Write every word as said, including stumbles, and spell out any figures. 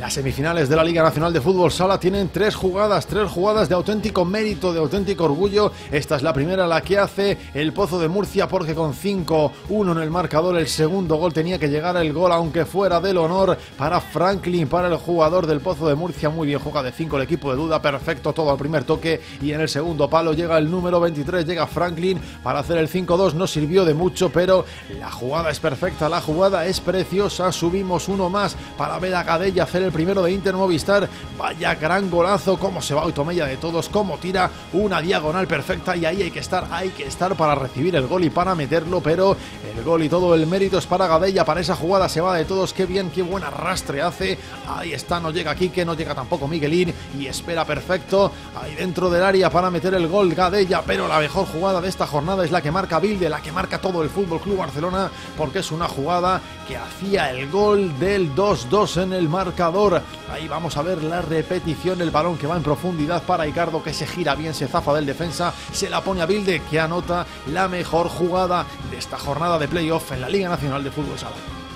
Las semifinales de la Liga Nacional de Fútbol Sala tienen tres jugadas, tres jugadas de auténtico mérito, de auténtico orgullo. Esta es la primera, la que hace el Pozo de Murcia, porque con cinco uno en el marcador, el segundo gol tenía que llegar el gol, aunque fuera del honor para Franklin, para el jugador del Pozo de Murcia. Muy bien, juega de cinco el equipo de Duda, perfecto todo al primer toque, y en el segundo palo llega el número veintitrés, llega Franklin para hacer el cinco dos. No sirvió de mucho, pero la jugada es perfecta, la jugada es preciosa. Subimos uno más para ver a Gadella hacer el primero de Inter Movistar. Vaya gran golazo, cómo se va Otomella de todos, cómo tira una diagonal perfecta, y ahí hay que estar, hay que estar para recibir el gol y para meterlo, pero el gol y todo el mérito es para Gadella, para esa jugada se va de todos. Qué bien, qué buen arrastre hace, ahí está, no llega Quique, no llega tampoco Miguelín, y espera perfecto, ahí dentro del área para meter el gol Gadella, pero la mejor jugada de esta jornada es la que marca Bilde, la que marca todo el Fútbol Club Barcelona, porque es una jugada que hacía el gol del dos dos en el marcador. Ahí vamos a ver la repetición, el balón que va en profundidad para Icardo, que se gira bien, se zafa del defensa, se la pone a Bilde, que anota la mejor jugada de esta jornada de playoff en la Liga Nacional de Fútbol Sala.